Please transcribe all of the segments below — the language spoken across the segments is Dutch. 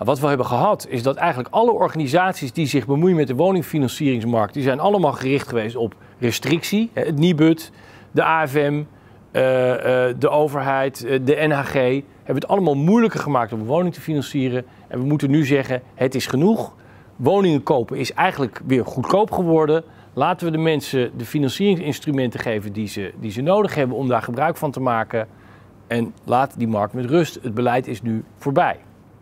Wat we hebben gehad is dat eigenlijk alle organisaties die zich bemoeien met de woningfinancieringsmarkt, die zijn allemaal gericht geweest op restrictie. Het Nibud, de AFM, de overheid, de NHG hebben het allemaal moeilijker gemaakt om een woning te financieren. En we moeten nu zeggen, het is genoeg. Woningen kopen is eigenlijk weer goedkoop geworden. Laten we de mensen de financieringsinstrumenten geven die ze nodig hebben om daar gebruik van te maken. En laat die markt met rust. Het beleid is nu voorbij.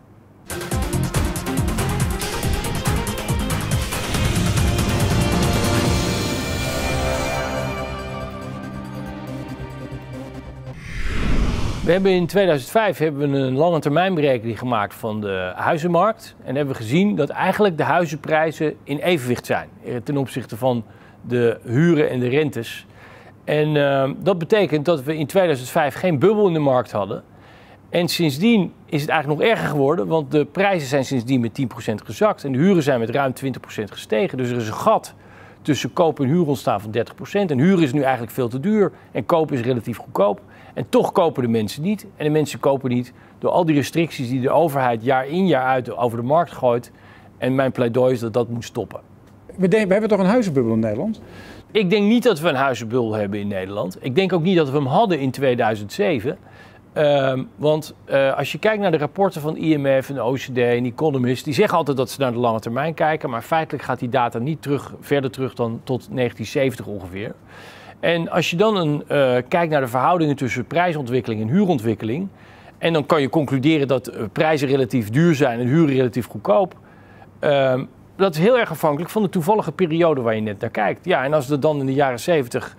We hebben in 2005 een lange termijnberekening gemaakt van de huizenmarkt. En hebben we gezien dat eigenlijk de huizenprijzen in evenwicht zijn ten opzichte van de huren en de rentes. En dat betekent dat we in 2005 geen bubbel in de markt hadden. En sindsdien is het eigenlijk nog erger geworden, want de prijzen zijn sindsdien met 10% gezakt. En de huren zijn met ruim 20% gestegen. Dus er is een gat tussen koop en huur ontstaan van 30%. En huur is nu eigenlijk veel te duur en koop is relatief goedkoop. En toch kopen de mensen niet. En de mensen kopen niet door al die restricties die de overheid jaar in jaar uit over de markt gooit. En mijn pleidooi is dat dat moet stoppen. We hebben toch een huizenbubbel in Nederland? Ik denk niet dat we een huizenbubbel hebben in Nederland. Ik denk ook niet dat we hem hadden in 2007. Want als je kijkt naar de rapporten van IMF en de OCD en Economist, die zeggen altijd dat ze naar de lange termijn kijken. Maar feitelijk gaat die data niet verder terug dan tot 1970 ongeveer. En als je dan kijkt naar de verhoudingen tussen prijsontwikkeling en huurontwikkeling, en dan kan je concluderen dat prijzen relatief duur zijn en huren relatief goedkoop. Dat is heel erg afhankelijk van de toevallige periode waar je net naar kijkt. Ja, en als er dan in de jaren 70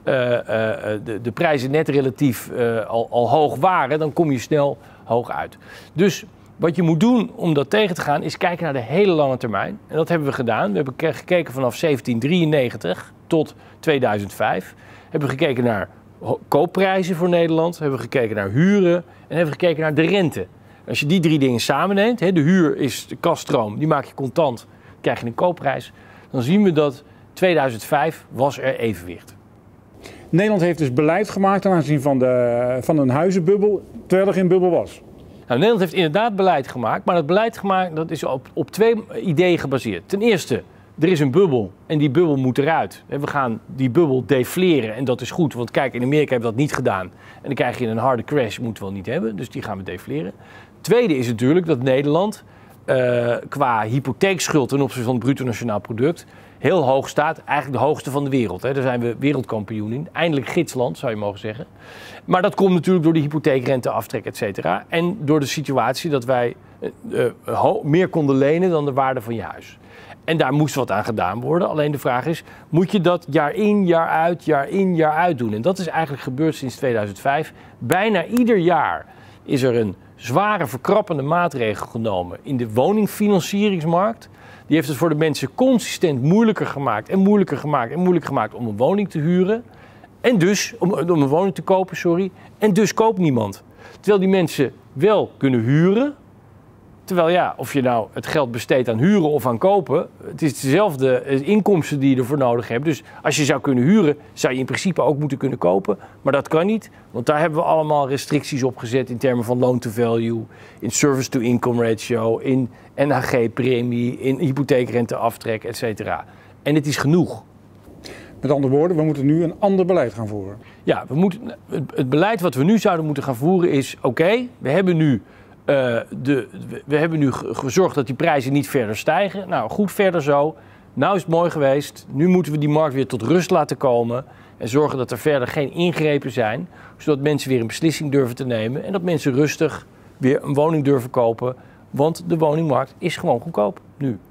de prijzen net relatief al hoog waren, dan kom je snel hoog uit. Dus wat je moet doen om dat tegen te gaan, is kijken naar de hele lange termijn. En dat hebben we gedaan. We hebben gekeken vanaf 1793 tot 2005. Hebben we gekeken naar koopprijzen voor Nederland. Hebben we gekeken naar huren. En hebben we gekeken naar de rente. Als je die drie dingen samenneemt, de huur is de kaststroom, die maak je contant, krijg je een koopprijs. Dan zien we dat 2005 was er evenwicht. Nederland heeft dus beleid gemaakt ten aanzien van een huizenbubbel, terwijl er geen bubbel was. Nou, Nederland heeft inderdaad beleid gemaakt, maar dat beleid gemaakt, dat is op twee ideeën gebaseerd. Ten eerste, er is een bubbel en die bubbel moet eruit. We gaan die bubbel defleren en dat is goed, want kijk, in Amerika hebben we dat niet gedaan. En dan krijg je een harde crash, moeten we wel niet hebben, dus die gaan we defleren. Tweede is natuurlijk dat Nederland qua hypotheekschuld ten opzichte van het bruto nationaal product heel hoog staat. Eigenlijk de hoogste van de wereld. Daar zijn we wereldkampioen in. Eindelijk gidsland, zou je mogen zeggen. Maar dat komt natuurlijk door de hypotheekrenteaftrek, et cetera. En door de situatie dat wij meer konden lenen dan de waarde van je huis. En daar moest wat aan gedaan worden. Alleen de vraag is, moet je dat jaar in, jaar uit doen? En dat is eigenlijk gebeurd sinds 2005. Bijna ieder jaar is er een zware verkrappende maatregel genomen in de woningfinancieringsmarkt. Die heeft het voor de mensen consistent moeilijker gemaakt om een woning te huren. En dus, om een woning te kopen, sorry. En dus koopt niemand. Terwijl die mensen wel kunnen huren. Terwijl ja, of je nou het geld besteedt aan huren of aan kopen, het is dezelfde inkomsten die je ervoor nodig hebt. Dus als je zou kunnen huren, zou je in principe ook moeten kunnen kopen. Maar dat kan niet, want daar hebben we allemaal restricties op gezet in termen van loan to value, in service to income ratio, in NHG-premie, in hypotheekrenteaftrek, et cetera. En het is genoeg. Met andere woorden, we moeten nu een ander beleid gaan voeren. Ja, het beleid wat we nu zouden moeten gaan voeren is, oké, we hebben nu gezorgd dat die prijzen niet verder stijgen. Nou, goed verder zo. Nou is het mooi geweest. Nu moeten we die markt weer tot rust laten komen. En zorgen dat er verder geen ingrepen zijn. Zodat mensen weer een beslissing durven te nemen. En dat mensen rustig weer een woning durven kopen. Want de woningmarkt is gewoon goedkoop nu.